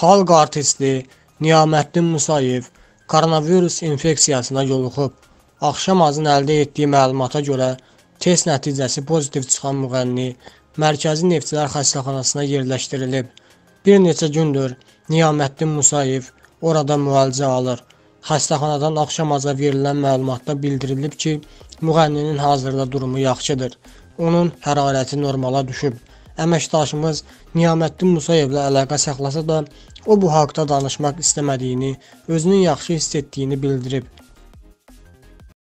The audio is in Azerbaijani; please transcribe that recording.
Xalq artisti Niyaməddin Musayev koronavirus infeksiyasına yoluxub. Axşamazın əldə etdiyi məlumata görə test nəticəsi pozitiv çıxan müğənni Mərkəzi Neftçilər Xəstəxanasına yerləşdirilib. Bir neçə gündür Niyaməddin Musayev orada müalicə alır. Xəstəxanadan axşamaza verilən məlumatda bildirilib ki, müğənninin hazırda durumu yaxşıdır. Onun hərarəti normala düşüb. Əməkdaşımız Niyaməddin Musayevlə əlaqə saxlasa da, o bu haqda danışmaq istəmədiyini, özünün yaxşı hiss etdiyini bildirib.